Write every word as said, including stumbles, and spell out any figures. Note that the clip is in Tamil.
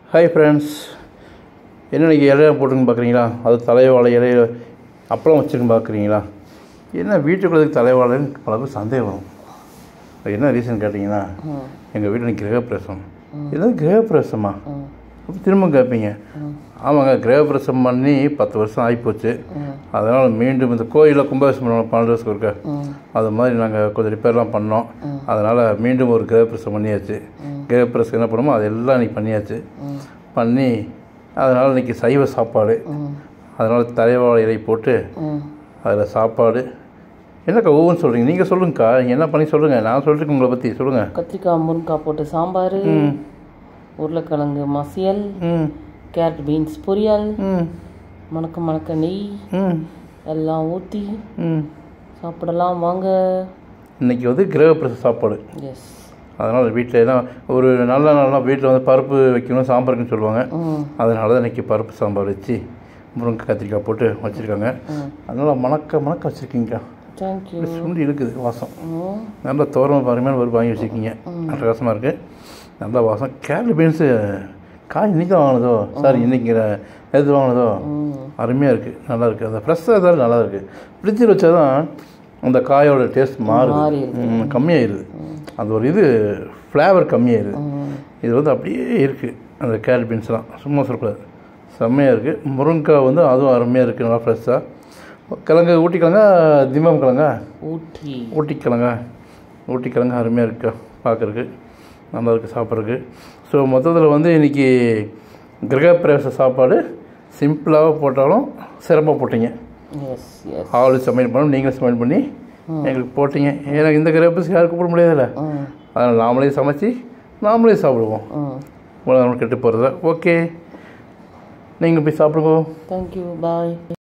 ஹாய் ஃப்ரெண்ட்ஸ், என்ன இன்றைக்கி இலையை போட்டுன்னு பார்க்குறீங்களா? அது தலைவாழை இலைய அப்பளம் வச்சுருன்னு பார்க்குறீங்களா? என்ன வீட்டுக்குள்ளதுக்கு தலைவாழைன்னு பல பேர் சந்தேகம் வரும். அது என்ன ரீசன் கேட்டிங்கன்னா, எங்கள் வீட்டில் இன்றைக்கி கிரகப்பிரவேசம். ஏதாவது கிரகப்பிரவேசமா அப்போ திரும்ப கேட்பீங்க. ஆமாங்க, கிரகப்பிரவேசம் பண்ணி பத்து வருஷம் ஆகிப்போச்சு. அதனால் மீண்டும் இந்த கோயிலில் கும்பாபிஷேகம் பண்ணுவோம் பன்னெண்டு வருஷம் இருக்க, அது மாதிரி நாங்கள் கொஞ்சம் ரிப்பேர்லாம் பண்ணோம். அதனால் மீண்டும் ஒரு கிரகப்பிரவேசம் பண்ணியாச்சு. கிரகப்பிரவேசம் என்ன பண்ணுமோ அதெல்லாம் இன்றைக்கி பண்ணியாச்சு. பண்ணி அதனால் இன்றைக்கி சைவ சாப்பாடு. அதனால் தலைவாழை இலை போட்டு அதில் சாப்பாடு. என்னக்கா ஒவ்வொன்று சொல்கிறீங்க? நீங்கள் சொல்லுங்கக்கா, நீங்கள் என்ன பண்ணி சொல்லுங்கள். நான் சொல்லிட்டு உங்களை பற்றி சொல்லுங்கள். கத்திரிக்காய் முருங்காய் போட்டு சாம்பார், உருளைக்கிழங்கு மசியல், கேரட் பீன்ஸ் பொரியல், மணக்க மணக்க நெய் எல்லாம் ஊற்றி சாப்பிடலாம் வாங்க. இன்றைக்கி வந்து கிரகப்பிரவேச சாப்பாடு. எஸ். அதனால் வீட்டில் எல்லாம் ஒரு நல்ல நாள்லாம் வீட்டில் வந்து பருப்பு வைக்கணும், சாம்பாருக்குன்னு சொல்லுவாங்க. அதனால தான் இன்றைக்கி பருப்பு சாம்பார் வச்சு முருங்கை கத்திரிக்காய் போட்டு வச்சுருக்காங்க. அதனால் மணக்க மணக்க வச்சுருக்கீங்கக்கா. தேங்க்யூ. சுண்டி இருக்குது வாசம். நல்லா தோரமாக பாருமே ஒரு வாங்கி வச்சுருக்கீங்க. அட்டகாசமாக இருக்குது, நல்லா வாசம். கேரட் பீன்ஸு காய் இன்றைக்கி தான் வாங்கினதோ, சாரி இன்றைக்கி எது வாங்கினதோ, அருமையாக இருக்குது, நல்லா இருக்குது. அந்த ஃப்ரெஷ்ஷாக தான் நல்லா இருக்குது. ஃப்ரிட்ஜில் வச்சா தான் அந்த காயோட டேஸ்ட் மாறுது, கம்மியாகிடுது. அது ஒரு இது ஃப்ளேவர் கம்மியாகிடுது. இது வந்து அப்படியே இருக்குது. அந்த கேரட் பீன்ஸ்லாம் சும்மா சொல்லக்கூடாது, செம்மையாக இருக்குது. முருங்கைக்காய் வந்து அதுவும் அருமையாக இருக்குது, நல்லா ஃப்ரெஷ்ஷாக. கிழங்கு ஊட்டி கிழங்கா திம்பம் கிழங்கா ஊட்டி ஊட்டி கிழங்கா ஊட்டி கிழங்கு அருமையாக இருக்கா பார்க்குறதுக்கு, நல்லா இருக்குது சாப்பிட்றதுக்கு. ஸோ மொத்தத்தில் வந்து இன்றைக்கி கிரகப்பிரவேச சாப்பாடு சிம்பிளாக போட்டாலும் சிறப்பாக போட்டிங்க. ஆளு சமையல் பண்ணணும், நீங்களும் சமையல் பண்ணி எங்களுக்கு போட்டிங்க. எனக்கு இந்த கிரகப்பிரவேசம் யாரும் கூப்பிட முடியாதுல்ல, அதனால் நாமளே சமைச்சி நாமளே சாப்பிடுவோம். உலகம் கெட்டு போகிறத. ஓகே, நீங்கள் போய் சாப்பிடுங்க. தேங்க்யூ, பாய்.